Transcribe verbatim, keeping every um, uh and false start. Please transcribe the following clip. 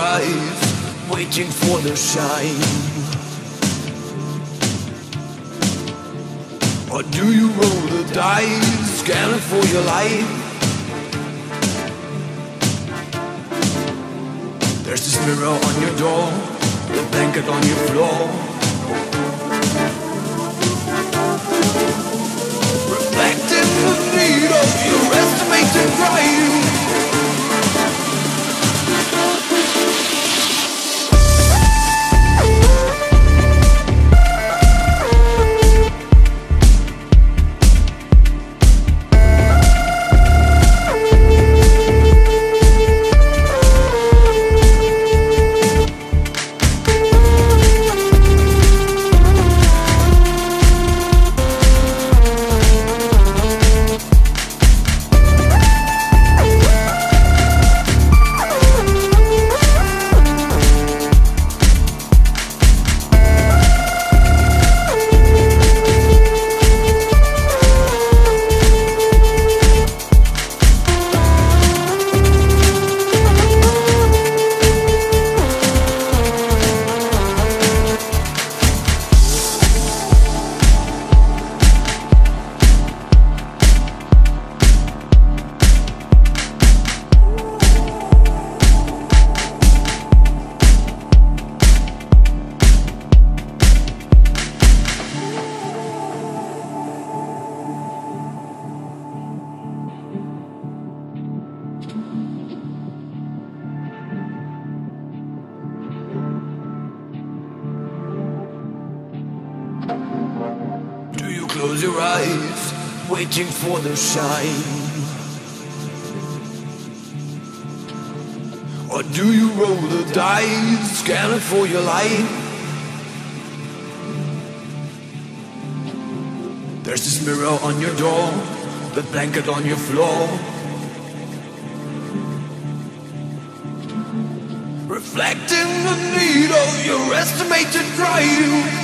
eyes, waiting for the shine? Or do you roll the dice, scanning for your life? There's this mirror on your door, the blanket on your floor, reflecting the need of your estimated pride. Close your eyes, waiting for the shine? Or do you roll the dice, scanning for your life? There's this mirror on your door, the blanket on your floor, reflecting the need of your estimated pride.